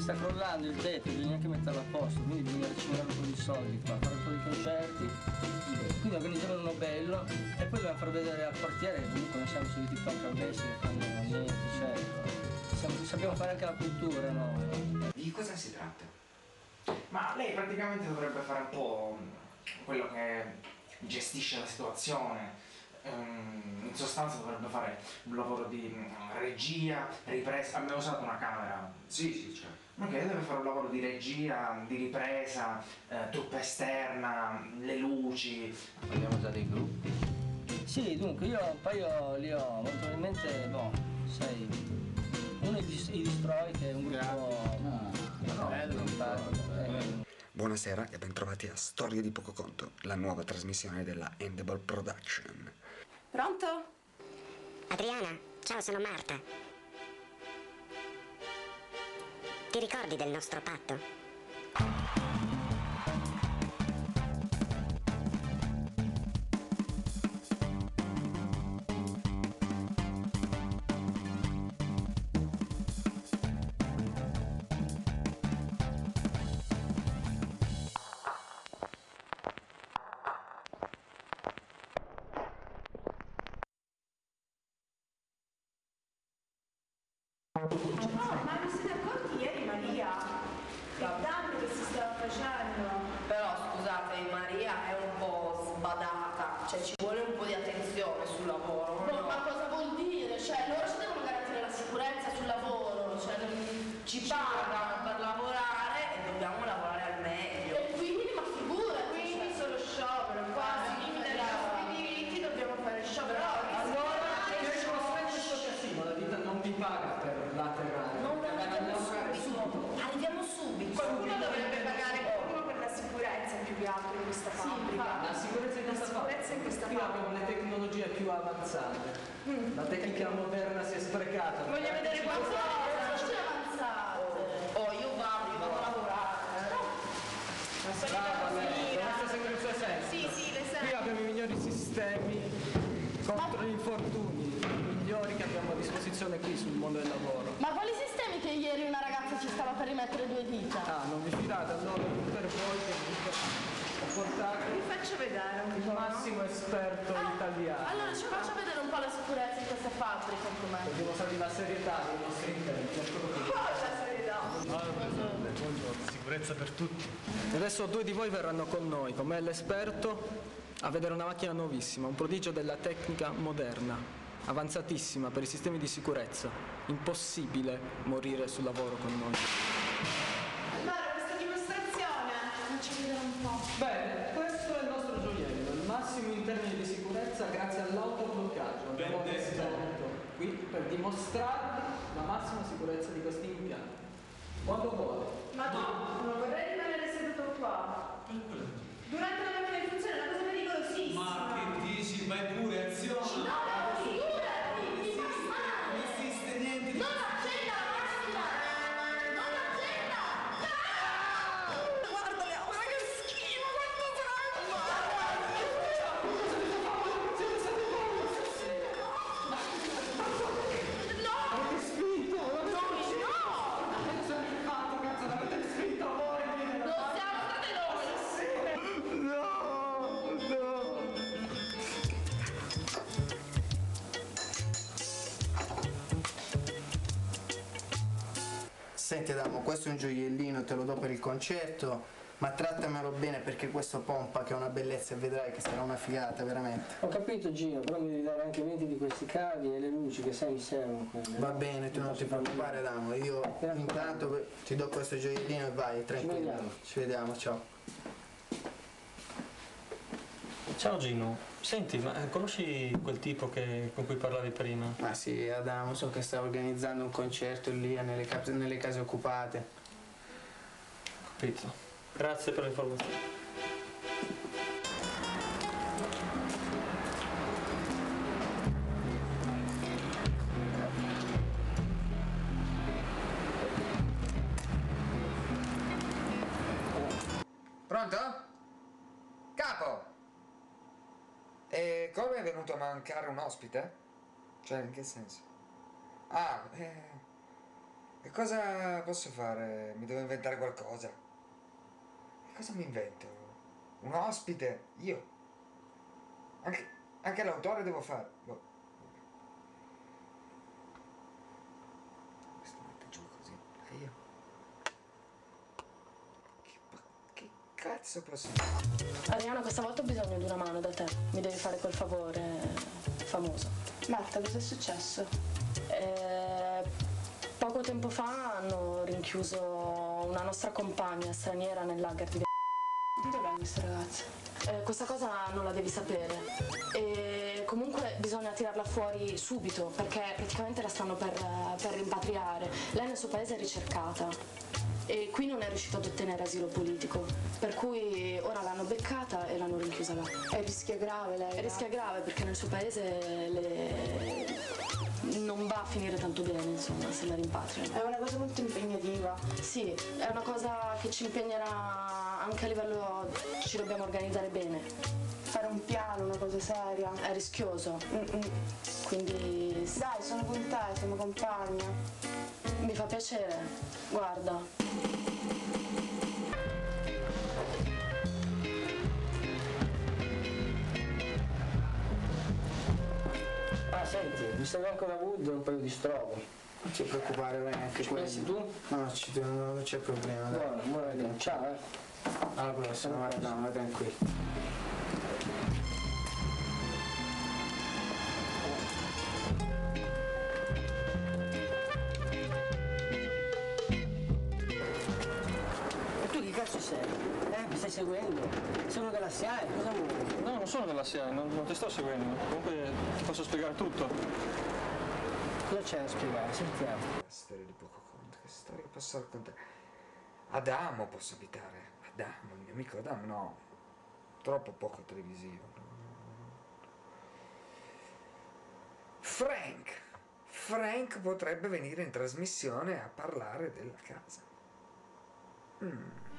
sta crollando il tetto, bisogna anche metterlo a posto, quindi bisogna ricevere un po' di soldi qua, fare un po' di concerti, quindi organizziamo uno bello e poi dobbiamo far vedere al quartiere che comunque non siamo soliti qua a Calvesi che fanno niente, cioè sappiamo fare anche la cultura, no? Di cosa si tratta? Ma lei praticamente dovrebbe fare un po' quello che gestisce la situazione. In sostanza dovrebbe fare un lavoro di regia, ripresa. Abbiamo usato una camera. Sì, certo. Ok, deve fare un lavoro di regia, di ripresa, truppa esterna, le luci. Vogliamo già dei gruppi? Sì, dunque io un paio li ho, molto probabilmente, boh, sai, uno è i Destroy che è un gruppo simpatico. Buonasera e bentrovati a Storie di Poco Conto, la nuova trasmissione della Endable Production. Pronto? Adriana, ciao, sono Marta. Ti ricordi del nostro patto? Oh, ma non siete accorti ieri, Maria? Il danno che si sta facendo. Però scusate, Maria è un po' sbadata, cioè ci vuole un po' di attenzione sul lavoro. No, ma cosa vuol dire? Cioè loro ci devono garantire la sicurezza sul lavoro, cioè Ci pagano per lavorare e dobbiamo lavorare al meglio. e quindi, ma figura, Quindi solo sciopero, quasi limite dei nostri diritti dobbiamo fare sciopero. Allora, che è questo casino, la vita non vi paga per laterale. Arriviamo subito. Qualcuno dovrebbe pagare qualcuno per la sicurezza più che altro in questa fabbrica. La sicurezza in questa fabbrica. Qui abbiamo le tecnologie più avanzate. La tecnica moderna si è sprecata. Voglio vedere qualcosa. sono avanzate. Oh, io vado a lavorare. Brava lei, dovreste seguire i suoi sensi. Sì, le Qui sento. abbiamo i migliori sistemi contro gli infortuni, i migliori che abbiamo a disposizione qui sul mondo del lavoro. Ma quali sistemi che ieri una ragazza ci stava per rimettere due dita? Ah, non vi fidate allora per voi che ho portato Vi faccio vedere un il po'. massimo esperto italiano. Allora ci faccia vedere un po' la sicurezza di questa fabbrica com'è. Per dimostrare la serietà dei nostri intenti. Eccolo qui. Cosa serietà? Buongiorno, sicurezza per tutti. E adesso due di voi verranno con noi, con me e l'esperto, a vedere una macchina nuovissima, un prodigio della tecnica moderna, avanzatissima per i sistemi di sicurezza. Impossibile morire sul lavoro con noi. Allora, questa dimostrazione. Facci vedere un po'. Bene, questo è il nostro gioiello, il massimo in termini di sicurezza grazie all'autobloccaggio. Abbiamo un esperto qui per dimostrarvi la massima sicurezza di questi impianti. Quando vuole. Ma no, non vorrei rimanere seduto qua. Durante la macchina di funzione è una cosa pericolosissima. Ma che dici? Vai pure, azione! No, figurati, mi fa male. Non esiste niente di... Non accenda la macchina! Non accenda! Guarda le aule, che schifo, quanto Avete spinto! L'avete fatto, cazzo, l'avete spinto voi! Non siamo state noi! Senti Adamo, questo è un gioiellino, te lo do per il concerto, ma trattamelo bene perché questo pompa che è una bellezza e vedrai che sarà una figata, veramente. Ho capito Gino, però mi devi dare anche 20 di questi cavi e le luci che sai mi servono quelle. Va bene, tu non ti preoccupare Adamo, io intanto ti do questo gioiellino e vai, tranquillo. vediamo. Ci vediamo, ciao. Ciao Gino, senti, ma conosci quel tipo con cui parlavi prima? Ma sì, Adamo, so che sta organizzando un concerto lì nelle case occupate. Capito. Grazie per l'informazione. Pronto? Capo! E come è venuto a mancare un ospite? Cioè, in che senso? Ah, E cosa posso fare? Mi devo inventare qualcosa. E cosa mi invento? Un ospite? Io? Anche l'autore devo fare. Boh. Questo mette giù così. E io? Che cazzo posso fare? Ariana, questa volta ho bisogno di una mano da te. Mi devi fare quel favore famoso. Marta, cosa è successo? Poco tempo fa hanno rinchiuso una nostra compagna straniera nel lager di Dov'è questa ragazza? questa cosa non la devi sapere. E comunque bisogna tirarla fuori subito perché praticamente la stanno per rimpatriare. Lei nel suo paese è ricercata e qui non è riuscita ad ottenere asilo politico, per cui ora l'hanno beccata e l'hanno rinchiusa là. È rischio grave lei? Rischia grave perché nel suo paese non va a finire tanto bene, insomma, se la rimpatriano. È una cosa molto impegnativa. Sì, è una cosa che ci impegnerà anche a livello... ci dobbiamo organizzare bene. Fare un piano, una cosa seria. È rischioso. Quindi... Dai, sono con te, siamo compagna. Mi fa piacere. Guarda. Ah, senti, mi serve anche una wood e un paio di strobo. Non ti preoccupare, vai anche Ci quello. pensi tu? No, non c'è problema, dai. Buono, buona idea. Ciao, Alla prossima, guarda, vai tranquillo. E tu chi cazzo sei? Mi stai seguendo? Sono della SIAE, cosa vuoi? No, non sono della SIAE, non ti sto seguendo. Comunque ti posso spiegare tutto. Cosa c'è da spiegare? Sentiamo. Storia di poco conto, che storia posso raccontare? Adamo posso abitare. Adamo, il mio amico Adamo, no. Troppo poco televisivo. Frank potrebbe venire in trasmissione a parlare della casa.